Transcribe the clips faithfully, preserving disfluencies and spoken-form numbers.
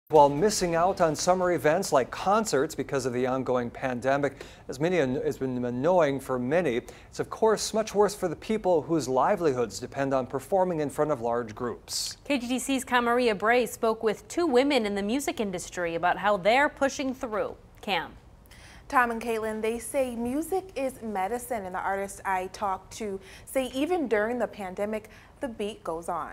While missing out on summer events like concerts because of the ongoing pandemic, as many has been annoying for many, it's of course much worse for the people whose livelihoods depend on performing in front of large groups. K T T C's Camaria Bray spoke with two women in the music industry about how they're pushing through. Cam. Tom and Caitlin, they say music is medicine, and the artists I talked to say even during the pandemic, the beat goes on.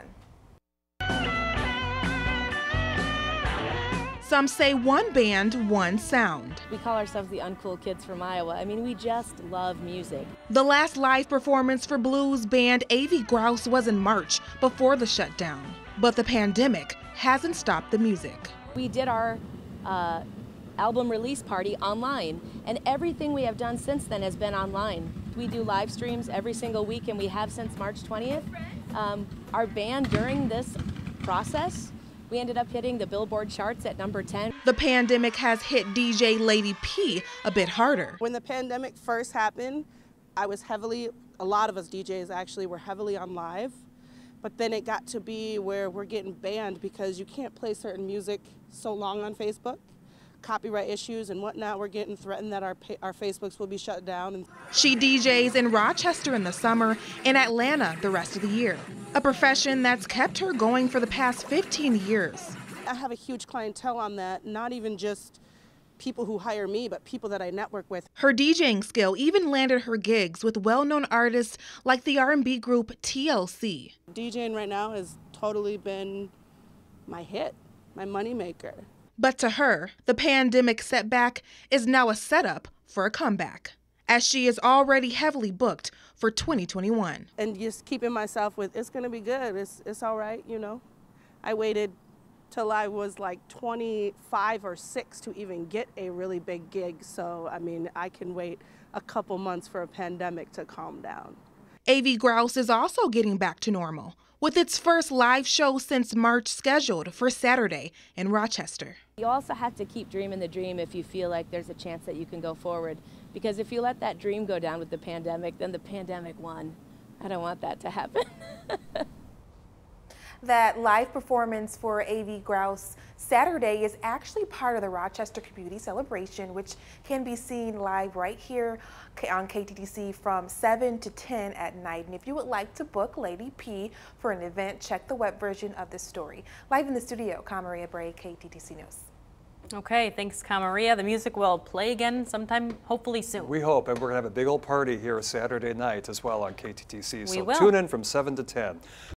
Some say one band, one sound. We call ourselves the Uncool Kids from Iowa. I mean, we just love music. The last live performance for blues band A V Grouse was in March before the shutdown. But the pandemic hasn't stopped the music. We did our uh, album release party online, and everything we have done since then has been online. We do live streams every single week, and we have since March twentieth. Um, our band, during this process, we ended up hitting the Billboard charts at number ten. The pandemic has hit D J Lady P a bit harder. When the pandemic first happened, I was heavily, a lot of us D Js actually were heavily on live, but then it got to be where we're getting banned because you can't play certain music so long on Facebook. Copyright issues and whatnot, we're getting threatened that our, our Facebooks will be shut down. She D Js in Rochester in the summer and Atlanta the rest of the year, a profession that's kept her going for the past fifteen years. I have a huge clientele on that, not even just people who hire me, but people that I network with. Her DJing skill even landed her gigs with well-known artists like the R and B group T L C. DJing right now has totally been my hit, my moneymaker. But to her, the pandemic setback is now a setup for a comeback, as she is already heavily booked for twenty twenty-one. And just keeping myself with, it's gonna be good, it's, it's all right, you know. I waited till I was like twenty-five or six to even get a really big gig, so I mean, I can wait a couple months for a pandemic to calm down. A V Grouse is also getting back to normal, with its first live show since March scheduled for Saturday in Rochester. You also have to keep dreaming the dream if you feel like there's a chance that you can go forward. Because if you let that dream go down with the pandemic, then the pandemic won. I don't want that to happen. That live performance for A V Grouse Saturday is actually part of the Rochester Community Celebration, which can be seen live right here on K T T C from seven to ten at night. And if you would like to book Lady P for an event, check the web version of this story. Live in the studio, Camaria Bray, K T T C News. Okay, thanks, Camaria. The music will play again sometime, hopefully soon. We hope, and we're going to have a big old party here Saturday night as well on K T T C. We So will. tune in from seven to ten.